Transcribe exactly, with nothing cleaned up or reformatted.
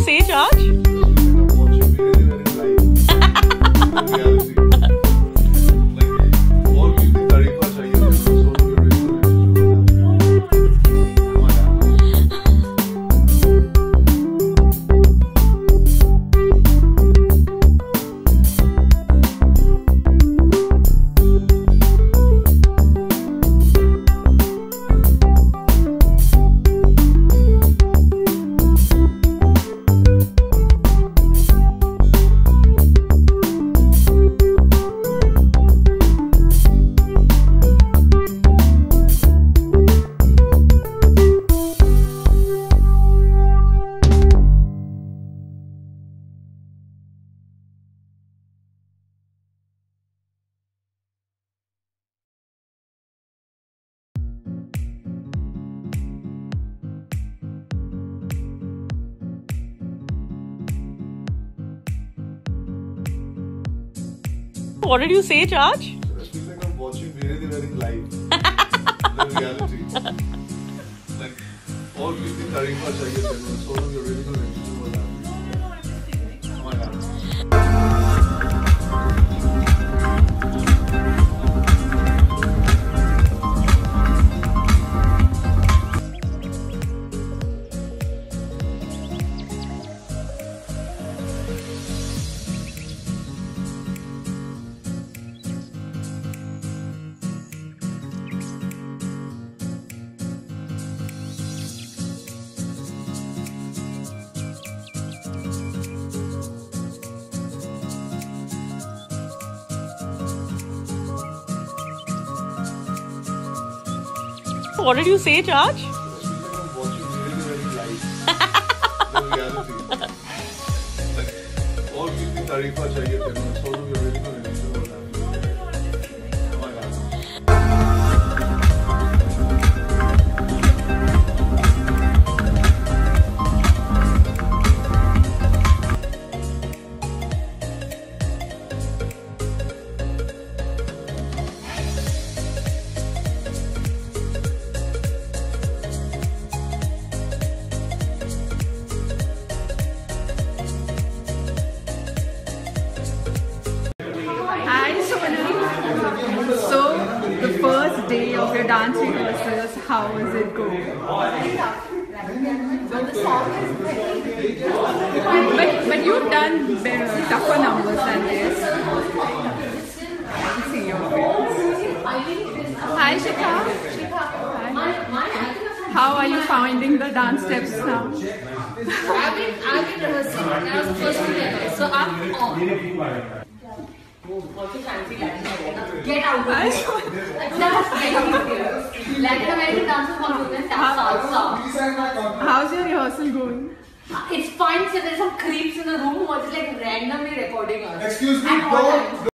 say, Raj? Watching very, very live. Reality. Like, all music तरीका चाहिए तो सोनू के What did you say, Raj? I feel like I'm watching very, very live. The reality. Like, all music तरीका चाहिए तो सोनू के original interview वाला. Oh my God. What did you say, Raj? I feel like I'm watching very, very live. The reality. Like, all music तरीका चाहिए तो सोनू के original interview वाला. Oh my God. First day of your dance rehearsals, how is it going? So the song is very But, but you've done better, tougher numbers than this. I can see your face. Hi Shikha. Hi. How are you finding the dance steps now? I've been, I've been rehearsing. That was the first one ever. So I'm on. Also fancy Latin American. Get out of here. That's very Latin American dances confidence. That's salsa. How's your rehearsal going? It's fine. So there's some creeps in the room who are just like randomly recording us. Excuse me, At all don't. times.